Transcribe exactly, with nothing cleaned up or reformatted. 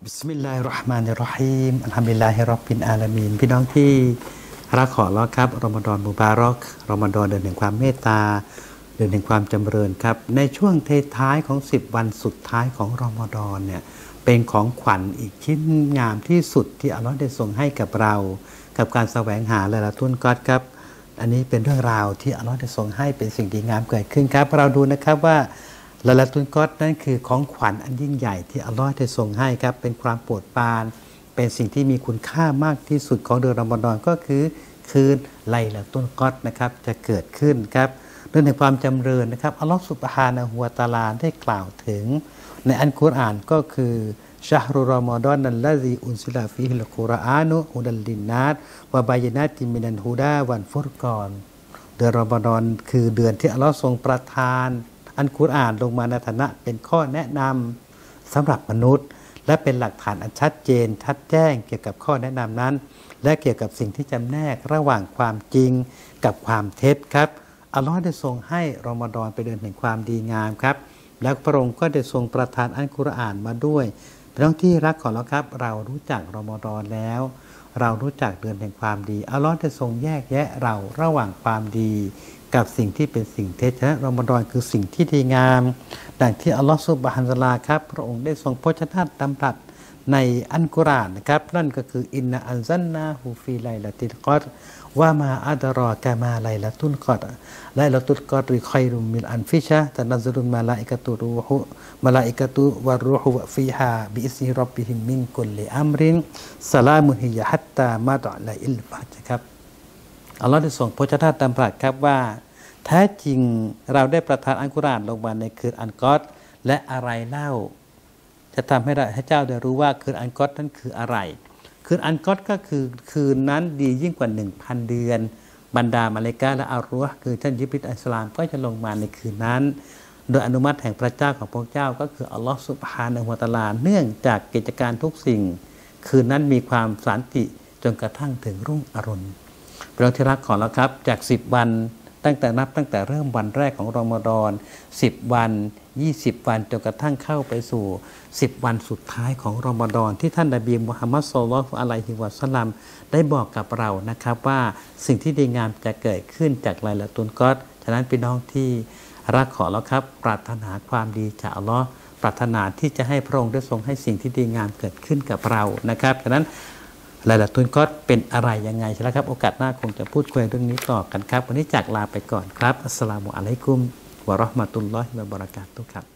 บิสมิลลาฮิรเราะห์มานิรเราะฮีมอัลฮัมดุลิลลาฮิร็อบบิลอาลามีนพี่น้องที่รักขอร้องครับรอมฎอนมุบารอกรอมฎอนเดือนแห่งความเมตตาเดือนแห่งความจำเริญครับในช่วงท้ายของสิบวันสุดท้ายของรอมฎอนเนี่ยเป็นของขวัญอีกชิ้นงามที่สุดที่อัลลอฮ์ได้ทรงให้กับเรากับการแสวงหาละละตุนกอดครับอันนี้เป็นเรื่องราวที่อัลลอฮ์ได้ทรงให้เป็นสิ่งดีงามเกิดขึ้นครับเราดูนะครับว่าละละตุนกอดนั่นคือของขวัญอันยิ่งใหญ่ที่อัลลอฮ์ได้ทรงให้ครับเป็นความโปรดปรานเป็นสิ่งที่มีคุณค่ามากที่สุดของเดือนรอมฎอนก็คือคืนไลละตุนกอดนะครับจะเกิดขึ้นครับเรื่องแห่งความจำเริญนะครับอัลลอฮ์ซุบฮานะฮูวะตะอาลาได้กล่าวถึงในอัลกุรอานก็คือชะฮรุรอมฎอนนัลลซีอุนซิลาฟีฮิลกุรอานุฮุดัลลินนัสวะบายนาติมินัลฮุดาวัลฟุรกอนเดือนรอมฎอนคือเดือนที่อัลลอฮ์ทรงประทานอัลกุรอานลงมาในฐานะเป็นข้อแนะนำสำหรับมนุษย์และเป็นหลักฐานอันชัดเจนชัดแจ้งเกี่ยวกับข้อแนะนำนั้นและเกี่ยวกับสิ่งที่จำแนกระหว่างความจริงกับความเท็จครับอัลลอฮ์ได้ทรงให้รอมฎอนเป็นเดือนแห่งความดีงามครับแล้วพระองค์ก็ได้ทรงประทานอัลกุรอานมาด้วยพี่น้องที่รักของเราครับเรารู้จักรอมฎอนแล้วเรารู้จักเดือนแห่งความดีอัลลอฮ์ได้ทรงแยกแยะเราระหว่างความดีกับสิ่งที่เป็นสิ่งเท็จฉะนั้นรอมฎอนคือสิ่งที่ดีงามดังที่อัลลอฮฺซุบฮานะฮูวะตะอาลาครับพระองค์ได้ทรงพจนาตำรัสในอัลกุรอานนะครับนั่นก็คืออินนะอันซัลนาฮูฟีไลลาติลกอดรว่ามาอัดรอกะมาไลลาตุลกอดรไลลาตุลกอดรค็อยรุมมินอันฟิชะตะนัซซุลุลมาลาอิกะตุรูฮุมาลาอิกะตุวัรรูฮุฟีฮาบิอิซนิร็อบบิฮิมมินกุลลิอัมรินสลามุนฮิยะฮัตตามาตอลาอิลฟาจครับอัลลอฮ์ได้ทรงพจนาตำรัสครับว่าแท้จริงเราได้ประทานอัลกุรอานลงมาในคืนอันกอดและอะไรเล่าจะทำให้ให้เจ้าได้รู้ว่าคืนอันกอดนั้นคืออะไรคืนอันกอดก็คือคืนนั้นดียิ่งกว่าหนึ่งพันเดือนบรรดามาเลกาและอัลรูฮ์คือท่านยิบริลอัลสลามก็จะลงมาในคืนนั้นโดยอนุมัติแห่งพระเจ้าของพระเจ้าก็คืออัลลอฮฺซุบฮานะฮูวะตะอาลาเนื่องจากกิจการทุกสิ่งคืนนั้นมีความสันติจนกระทั่งถึงรุ่งอรุณเป็นที่รักของเราครับจากสิบวันตั้งแต่นับตั้งแต่เริ่มวันแรกของรอมฎอนสิบวันยี่สิบวันจนกระทั่งเข้าไปสู่สิบวันสุดท้ายของรอมฎอนที่ท่านนบีมุฮัมมัดศ็อลลัลลอฮุอะลัยฮิวะซัลลัมได้บอกกับเรานะครับว่าสิ่งที่ดีงามจะเกิดขึ้นจากไลลาตุลกอดรฉะนั้นพี่น้องที่รักขอแล้วครับปรารถนาความดีจากอัลลอฮ์ปรารถนาที่จะให้พระองค์ได้ทรงให้สิ่งที่ดีงามเกิดขึ้นกับเรานะครับฉะนั้นไลลาตุลกอดรเป็นอะไรยังไงใช่ไหมครับโอกาสหน้าคงจะพูดคุยเรื่องนี้ต่อกันครับวันนี้จากลาไปก่อนครับอัสสลามุอะลัยกุมวะเราะห์มะตุลลอฮิวะบะเราะกาตุฮ์ครับ